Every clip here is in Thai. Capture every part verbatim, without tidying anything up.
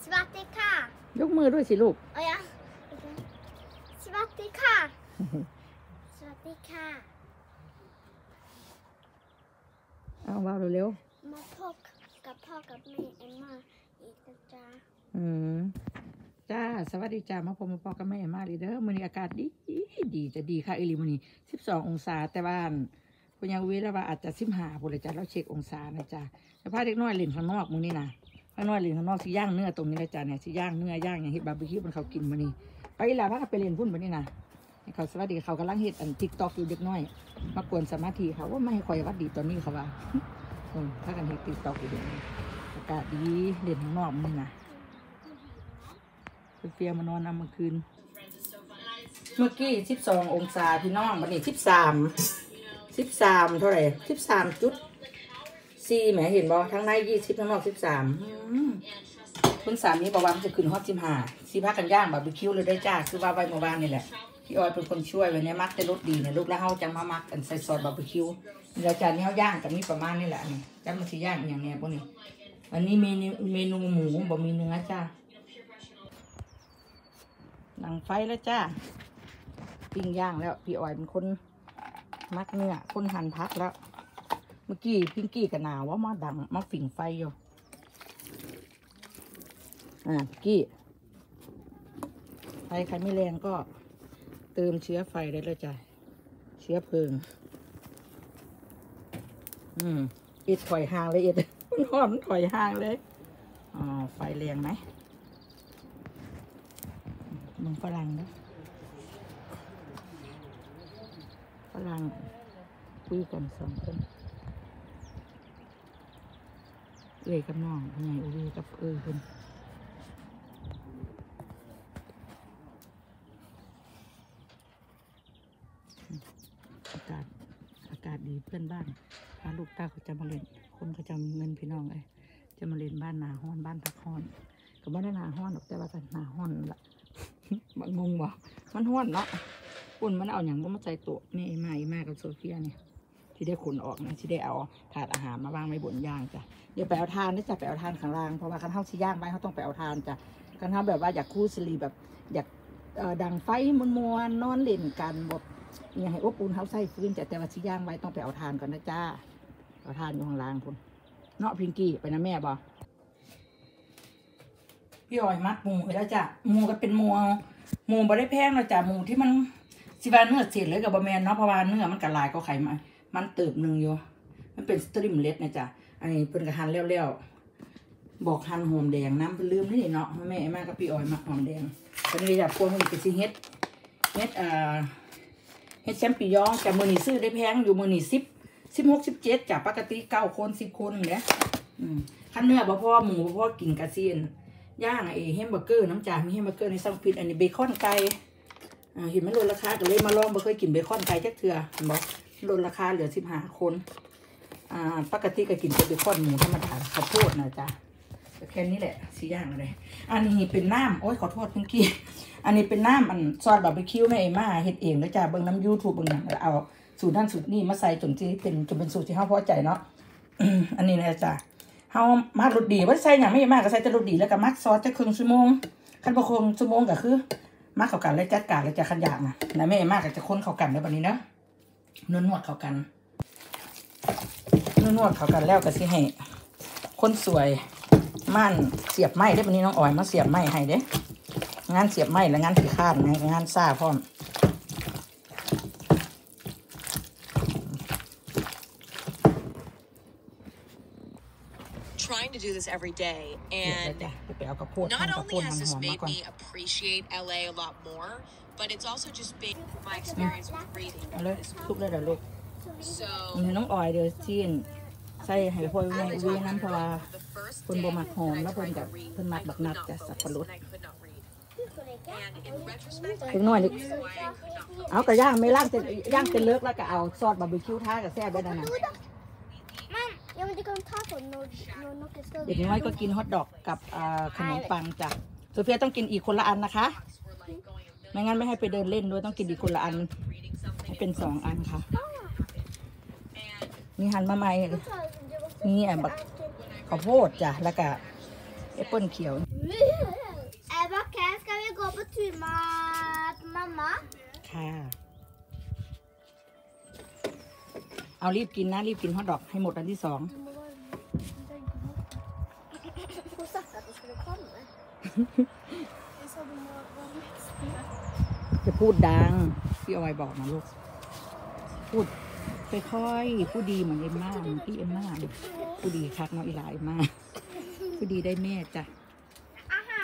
สวัสดีค่ะยกมือด้วยสิลูกเอายังสวัสดีค่ะสวัสดีค่ะเอาว่าเร็วๆมาพบกับพ่อกับแม่เอ็มมาอีกนะจ๊ะอืมจ้าสวัสดีจ้ามาพบมาพอกับแม่มาดีเด้อมื้อนี้อากาศดีดีจะดีค่ะอีหลีมื้อนี้สิบสององศาแต่บ้านคุณยังวิแล้วว่าอาจจะสิบห้าพุ่นเลยจ้าเราเช็คองศานะจ้าแต่พาเด็กน้อยเล่นข้างนอกมื้อนี้นะข้างนอกเล่นข้างนอกสิย่างเนื้อตรงนี้นะจ้าเนี่ยสิย่างเนื้อย่างอย่างเฮ็ดบาร์บีคิวมันเขากินมื้อนี้ไปอีหล่ะพากันไปเล่นพุ่นมื้อนี้นะเขาสวัสดีเขากำลังเฮ็ดอัน TikTok อยู่เด็กน้อยมากวนสมาธิเขาว่าไม่ให้คอยวัดดีตอนนี้เขาว่าอืมพากันเฮ็ด TikTok อยู่เด็กอากาศดีเล่นข้างนอกมื้อนี้นะเฟียมานอนนำเมื่อคืนเมื่อกี้สิบสององศาพี่น้องวันนี้สิบสามสิบสามเท่าไหร่สิบสามจุดสี่แหมเห็นบ่ทั้งในยี่สิบทั้งนอกสิบสามคุณสามีบอกว่ามันจะขึ้นฮอตสิบห้าสีผ้ากันย่างบาร์บีคิวเลยได้จ้าคือว่าไว้เมื่อวานนี่แหละพี่ออยเป็นคนช่วยวันนี้มักแต่รสดีเนี่ยลูกแล้วเฮาจังมามักกันใส่ซอสบาร์บีคิวเดี๋ยวจานนี้เฮาย่างกันนี่ประมาณนี่แหละนี่จังมันสิย่างอย่างเนี้ยพวกนี้วันนี้เมนูเมนูหมูบ่มีเนื้อจ้าหนังไฟแล้วจ้าปิ้งย่างแล้วพี่ออยเป็นคนมักเนื้อคนหั่นพักแล้วเมื่อกี้พิงกี้กับหนาวว่ามาดังมาฝิ่งไฟอยู่อ่าพิงกี้ไฟใครไม่แรงก็เติมเชื้อไฟได้เลยจ้ะเชื้อเพลิงอืมอิดถอยห่างเลยอิดมันหอมถอยห่างเลยอ๋อไฟแรงไหมมึงฝรั่งนะฝรั่งคุยกันสองคนเอ้ยกับน้องไงเอ้ยกับเอ้ยคนอากาศอากาศดีเพื่อนบ้านพาลูกตาเขาจะมาเล่นคนเขาจะมีเงินพี่น้องเลยจะมาเล่นบ้านนาห้อนบ้านพักห้อนก็ไม่ได้นาห้อนหรอกแต่ว่าเป็นนาห้อนละมันงงบ่มันห้วนเนาะปุ่นมันเอาอย่างก็มาใส่ตัวนี่ไม้มากับโซเฟียเนี่ยที่ได้ขนออกนะที่ได้เอาถาดอาหารมาวางไว้บนย่างจ้ะเดี๋ยวไปเอาทานนี่จะไปเอาทานข้างล่างเพราะว่าคันเท้าที่ย่างไปเขาต้องไปเอาทานจ้ะคันเท้าแบบว่าอยากคู่สลีแบบอยากดังไฟมวนมวนนอนเล่นกันแบบอย่างให้อบอุ่นเขาใส่ฟืนจ้ะแต่ว่าที่ย่างไว้ต้องไปเอาทานก่อนนะจ้าเอาทานอยู่ข้างล่างพุ่นเนาะพิงกี้ไปนะแม่บอพี่ออยมัดหมูแล้วจ้ะหมูก็เป็นหมูหมูบ่ได้แพงนะจ้ะหมูที่มันสิบาเนื้อเสียเลยกับบะแมนเนาะเพราะว่าเนื้อมันกระลายก็ไข่มามันเติบหนึ่งอยู่มันเป็นสตริมเล็ดนะจ้ะอันนี้เป็นกระหันเลี้ยวๆบอกหั่นหอมแดงน้ำเป็นลืมนี่เนาะแม่แม่กับพี่ออยมักหอมแดงตอนนี้อยากพวงมันเป็นซีเฮ็ดเฮ็ดอ่าเฮ็ดแชมปิญองจากมือนีซื้อได้แพงอยู่มือนีสิบสิบหกสิบเจ็ดจากปกติเก้าคนสิบคนเนี่ยขั้นเนื้อบ่พอหมูบ่พอกินกระเซียนย่างไอ้แฮมเบอร์เกอร์น้ำจ่ามีแฮมเบอร์เกอร์ในซังฟิตอันนี้เบคอนไก่เห็นมันลดราคาก็เลยมาลองบ่เคยกินเบคอนไก่จักเถื่อเห็นบ่ลดราคาเหลือสิบห้าคนอ่าปกติก็กินแต่เบคอนหมูธรรมดาข้าวโพดนะจ๊ะแค่นี้แหละสี่อย่างเลยอันนี้เป็นน้ำโอ้ยขอโทษเมื่อกี้อันนี้เป็นน้ำอันซอสบาร์บีคิวแม่เอม่าเฮ็ดเองแล้วจ้ะเบิ่งน้ำยูทูบเบิ่งหนังเอาสูตรนั่นสูตรนี่มาใส่จนที่เป็นจนเป็นสูตรที่เฮาพอใจเนาะอันนี้นะจ๊ะเฮามักรสดีว่าใส่อย่างไม่มากก็ใส่แต่รสดีแล้วก็มักซอสจะครึ่งชั่วโมงคันบ่ครึ่งชั่วโมงก็คือมักเข้ากันแล้วจัดการแล้วจะขันอย่างนะนะแม่มากก็จะคนเข้ากันแล้วแบบนี้นะนวดนวดเข้ากันนวดนวดเข้ากันแล้วก็สิให้คนสวยม่านเสียบไม้ได้แบบนี้น้องอ๋อยมาเสียบไม้ให้เด้งานเสียบไม้และงานขี้ข้านงานซ่าพร้อม trying to do this every day and not only has this made me appreciate L A a lot more but it's also just been my experience with reading so น้องอ๋อยเดี๋ยวจีนใส่ให้พอยแม่วีน้ำเพราะว่าคนบ่มักหอมแล้วเพิ่นกับเพิ่นมักบักนัดแต่สับปะรดถึงหน่อยนึกเอากระย่างไม่ล่างเต็มย่างเต็มเลิกแล้วก็เอาซอสบาร์บีคิวท่ากับแซ่บได้นั่นน่ะเด็กน้อยก็กินฮอทดอกกับขนมปังจ้ะโซเฟียต้องกินอีกคนละอันนะคะไม่งั้นไม่ให้ไปเดินเล่นด้วยต้องกินอีกคนละอันให้เป็นสองอันค่ะนี่หั่นมาใหม่นี่แบบข้าวโพดจ้ะแล้วก็แอปเปิ้ลเขียว Ebba, kan ska vi gå på tur med mamma? ค่ะเอารีบกินนะรีบกินฮอทดอกให้หมดอันที่สอง Hon sa att du skulle komma. Jag sa du må vara med. จะพูดดังพี่ออยบอกนะลูกพูดค่อยๆพูดดีเหมือนเอ็มม่าเหมือนพี่เอ็มม่าพูดดีคักเนาะอีหลาเอ็มม่าพูดดีได้แม่จ้ะ Aha.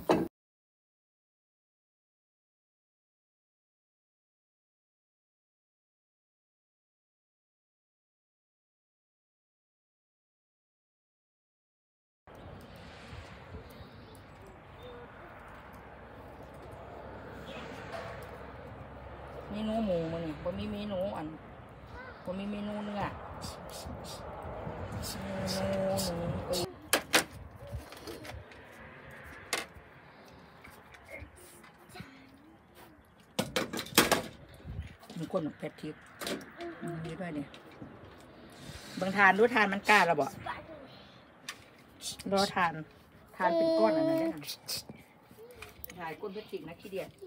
เมนูหมูมันนี่บ่มีเมนูอันบ่มีเมนูเนื้อเมนูหนูเออมีคนแบบเผ็ดทิพย์นี่ด้วยเนี่ยบางทานรู้ทานมันกล้าหรอบ่รอทานทานเป็นก้อนอันนั้นได้หนังถ่ายก้นเผ็ดทิพย์นะขี้เดียด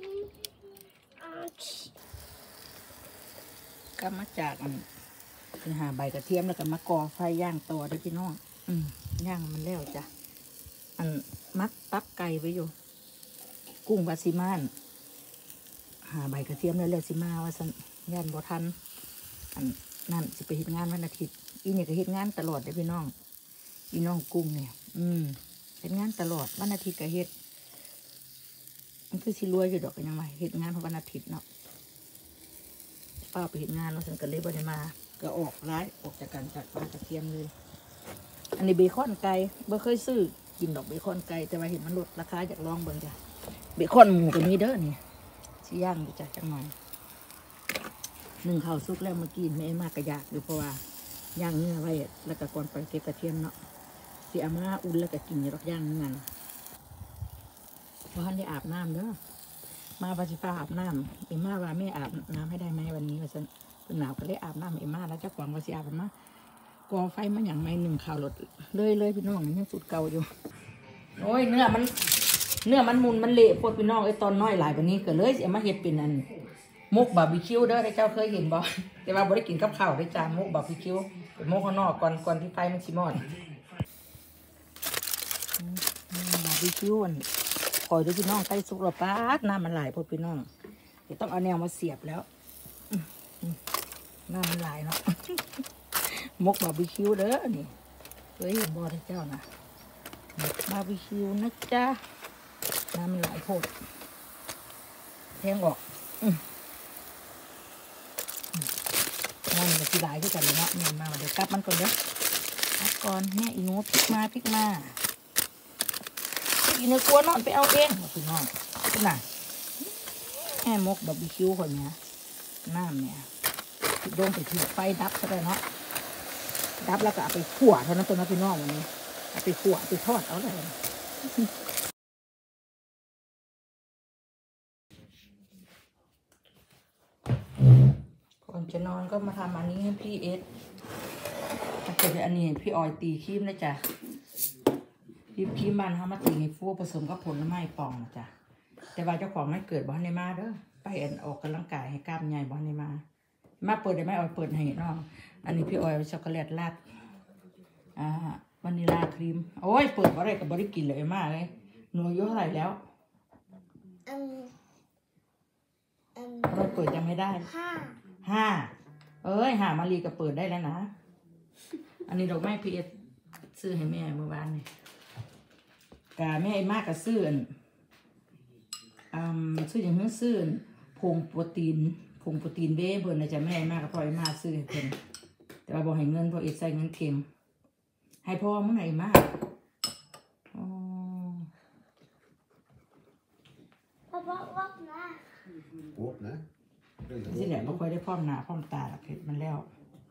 ก็มาจากอันคือหาใบกระเทียมแล้วก็มากอไฟย่างตัวด้วยพี่น้องอืมย่างมันแล้วจ้ะอันมักตับไก่ไว้อยู่กุ้งวาซิมานหาใบกระเทียมแล้วแล้วซิมาว่าสันย่านบ่ทันอันนั่นสิไปเฮ็ดงานวันอาทิตย์อีเนี่ยก็เฮ็ดงานตลอดเลยพี่น้องอีน้องกุ้งเนี่ย อืมเฮ็ดงานตลอดวันอาทิตย์ก็เฮ็ดมันคือสิรวยอยู่ดอกกันยังไงเฮ็ดงานเพราะวันอาทิตย์เนาะป้าไปเห็นงานแล้วฉันก็เลยบ่ได้มาก็ออกร้ายออกจากการจัดปลากระเทียมเลยอันนี้เบคอนไก่บ่เคยซื้อกินดอกเบคอนไก่แต่ว่าเห็นมันลดราคาอยากลองเบิ่งจ้ะเบคอนหมูก็มีเด้อนี่สิย่างอยู่จ้ะจังหน่อยหนึ่งข้าวสุกแล้วเมื่อกี้แม่มากระยากอยู่เพราะว่าย่างเนื้อไว้แล้วก็ก่อนไปเก็บกระเทียมเนาะสิเอามาอุ่นแล้วก็กินอยู่ดอกย่างเนื้อเพราะท่านได้อาบน้ำเด้อมาปฏิภาอาบน้ำเอ็มมาว่าแม่อาบน้ำให้ได้ไหมวันนี้ว่าฉันเป็นหนาวก็เลยอาบน้ำเอ็มมาแล้วเจ้าของว่าสิอาบมากองไฟมันอย่างไม่หนึ่งข่าวรถเลยเลยพี่น้องยังสุดเก่าอยู่โอ้ยเนื้อมันเนื้อมันมุนมันเละพวกพี่น้องไอ้ตอนน้อยหลายวันนี้ก็เลยเอ็มมาเห็ดเป็นอันมุกบาร์บีคิวเด้อเจ้าเคยเห็นบ่แต่ว่าบ่ได้กินกับข้าวได้จ้ามุกบาร์บีคิวเป็นมุกข้างนอกก่อนก่อนที่ไฟมันชิมอดบาร์บีคิวอันคอยดูพี่น้องใกล้สุกแล้วป๊าดน้ำมันไหลพวกพี่น้องเดี๋ยวต้องเอาแนวมาเสียบแล้วน้ำมันไหลเนาะมกบาร์บีคิวเด้อนี่เคยเห็นบ่ที่เจ้านะบาร์บีคิวนะจ๊ะน้ำมันไหลโพดแทงออกน้ำมันจะไหลขึ้นกันเลยเนาะนี่มาเดี๋ยวกลับมันก่อนเด้อกัดก่อนแม่อีนูพลิกมาพลิกมาอีเนื้อกลัวนอนไปเอาเองพี่น้องน่ะแม่มกบาร์บีคิวคนเนี้ยน้ำเนี่ยโดนไปถือไฟดับซะเลยเนาะดับแล้วก็เอาไปขั่วเท่านั้นตัวนั้นพี่น้องวันนี้เอาไปขั่วไปทอดเอาเลยก่อนจะนอนก็มาทำอันนี้ให้พี่เอสถ้าเกิดอันนี้พี่ออยตีครีมนะจ๊ะรีบครีมมันเขามาตีให้ฟูผสมกับผลไม้ปองนะจ๊ะแต่ว่าเจ้าของไม่เกิดบ้านในมาเด้อไปเอ็นออกกำลังกายให้กล้ามใหญ่บ้านในมามาเปิดได้ไหมออยเปิดให้น้องอันนี้พี่ออยช็อกโกแลตราดอ่าวานิลาครีมโอ้ยเปิดอะไรกับบริกินเลยมากเลยหนูอายุเท่าไหร่แล้วอืมอืมเราเปิดยังไม่ได้ห้าห้าเอ้ยหามารีก็เปิดได้แล้วนะอันนี้ดอกไม้พีเอสซื้อให้แม่เมื่อวานนี่กาแม่มากกับซื้ออืมซื้ออย่างนี้ซื้อผงโปรตีนผงโปรตีนเบ้เพิ่นนะจ๊ะแม่มากกับพ่อไอ้มาซื้อให้เพิ่นแต่ว่าบอกให้เงินพ่อเอ็ดใส่เงินเค็มให้พ่อเมื่อไหร่มากอ๋อพ่อพ่อวักนะวักนะสิแหละไม่ค่อยได้พร้อมหน้าพร้อมตาหรอกเห็ดมันแล้ว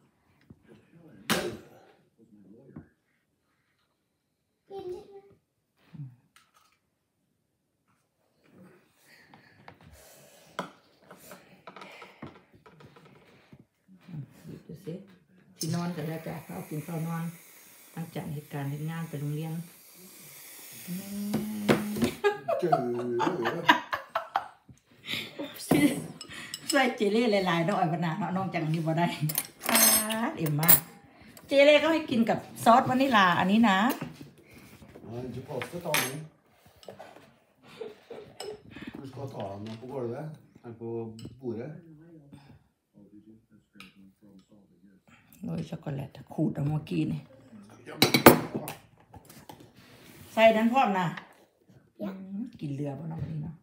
ดูสิที่นอนกันแล้วจ้ะเขาเอากินข้าวนอนตั้งจากเหตุการณ์เหตุงานไปโรงเรียนใส่เจเล่หลายๆน้องอ่อยพนาเนาะน้องจังนี่บ่ได้เอ็มมากเจเล่ก็ให้กินกับซอสวานิลาอันนี้นะ Du påstår ta den. Du skal ta den på gulvet, eller på bordet. โรยช็อกโกแลตขูดเอาเมื่อกี้นี่ใส่นั้นพร้อมนะกินเรือป่ะน้องนี่เนาะ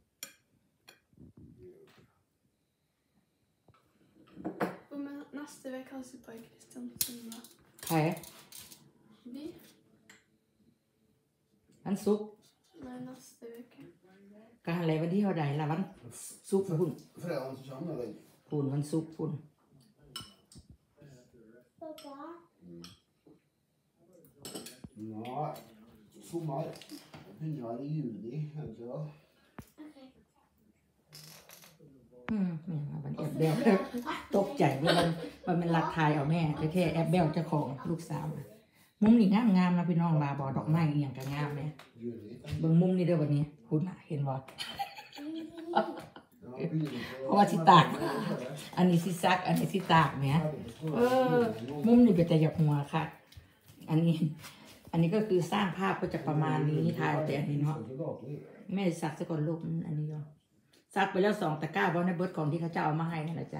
Neste vecka har vi på Kristiansund. ใคร Vi? วันศุกร์ Nei, neste vecka. การอะไรวันที่เท่าใดละวันศุกร์พุ่น Fredagen så kommer den. พุ่นวันศุกร์พุ่น Pappa? Nei, sommer. Begynner vel i juni, er det ikke det? อืมแม่มาบันแอบเบลตกใจว่ามันมันเป็นรักทายเอาแม่แท้ๆแอบเบลเจ้าของลูกสาวมุมนี่งามงามนะพี่น้องลาบอดอกไม้อย่างก็งามแม่ Juni. เบิ่งมุมนี่เด้อวันนี้คุณน่ะเห็นบ่ Ja, begynner på... เพราะว่าสิตาก อันนี้สิซัก อันนี้สิตากเนี่ยเออ มุมนี่เป็นแต่หยอกหัวค่ะ อันนี้ อันนี้ก็คือสร้างภาพก็จะประมาณนี้ทายแต่อันนี้เนาะแม่ซักซะก่อนลูกอันนี้เนาะซักไปแล้วสองตะกร้าเพราะในเบิร์ดของที่เขาจะเอามาให้นั่นแหละจ้ะ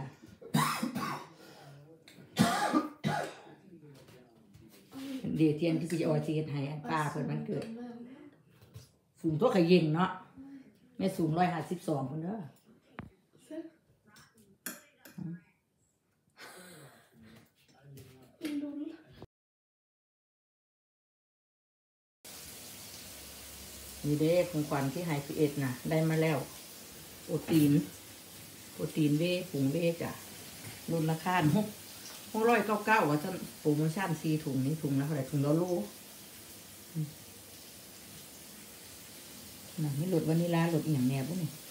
เดียเทียนที่พี่จะเอาจีนให้ป้าเปิดมันเกิดสูงตัวขยิงเนาะแม่สูงร้อยห้าสิบสองคนเด้อนี่เด้ของขวัญที่ไฮพีเอ็ดนะได้มาแล้วโปรตีนโปรตีนเวผงเวจ้ะรุ่นราคาหกหกร้อยเก้าเก้าว่าจะโปรโมชั่นสี่ถุงนี้ถุงละเท่าไหร่ถุงละโลน่ะไม่หลุดวานิลาหลุดอย่างแนวพวกนี้